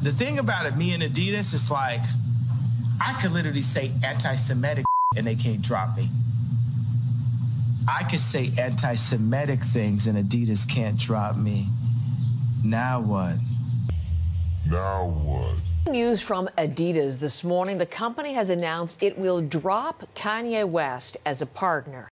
The thing about it, me and Adidas, is like, I could literally say anti-Semitic and they can't drop me. I could say anti-Semitic things and Adidas can't drop me. Now what? Now what? News from Adidas this morning. The company has announced it will drop Kanye West as a partner.